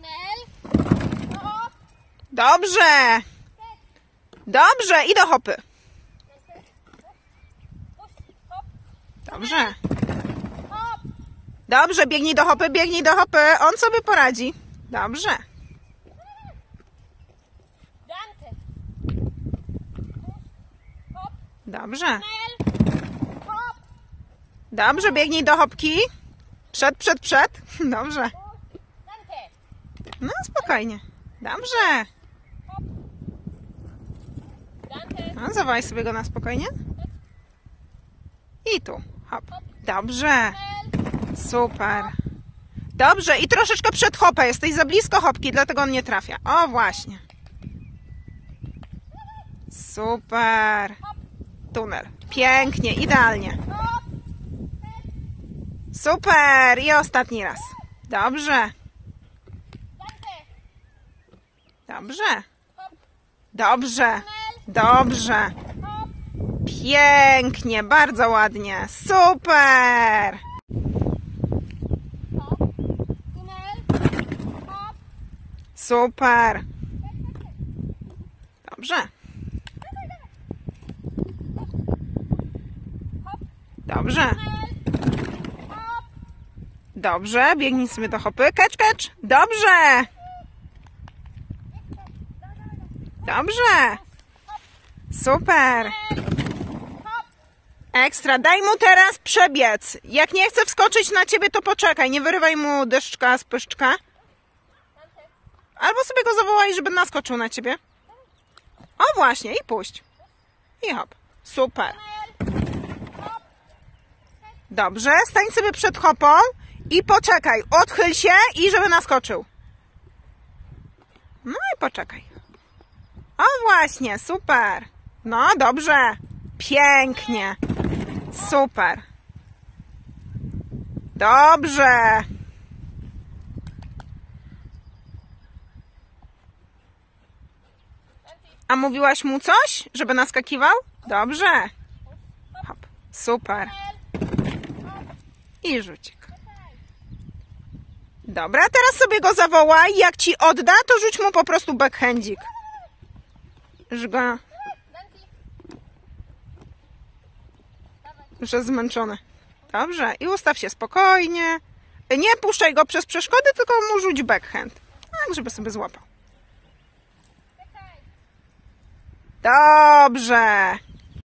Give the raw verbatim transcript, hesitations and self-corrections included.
Dobrze. Dobrze. I do hopy. Dobrze. Dobrze, biegnij do hopy, biegnij do hopy. On sobie poradzi. Dobrze. Dobrze. Dobrze, biegnij do hopki. Przed, przed, przed. Dobrze. No, spokojnie. Dobrze. No, zawołaj sobie go na spokojnie. I tu. Hop. Dobrze. Super. Dobrze. I troszeczkę przed hopę. Jesteś za blisko hopki, dlatego on nie trafia. O, właśnie. Super. Tunel. Pięknie, idealnie. Super. I ostatni raz. Dobrze. Dobrze. Dobrze. Dobrze. Pięknie, bardzo ładnie. Super. Super. Dobrze. Dobrze. Dobrze, biegnij sobie do hopy. Kecz, kecz. Dobrze. Dobrze. Super. Ekstra. Daj mu teraz przebiec. Jak nie chce wskoczyć na ciebie, to poczekaj. Nie wyrywaj mu deszczka z pyszczka. Albo sobie go zawołaj, żeby naskoczył na ciebie. O właśnie, i puść. I hop. Super. Dobrze, stań sobie przed hopą i poczekaj. Odchyl się i żeby naskoczył. No i poczekaj. O właśnie, super. No dobrze. Pięknie. Super. Dobrze. A mówiłaś mu coś, żeby naskakiwał? Dobrze. Hop. Super. I rzucik. Dobra, teraz sobie go zawołaj. Jak ci odda, to rzuć mu po prostu backhandzik. Już go... Już jest zmęczony. Dobrze. I ustaw się spokojnie. Nie puszczaj go przez przeszkody, tylko mu rzuć backhand. Tak, żeby sobie złapał. Dobrze.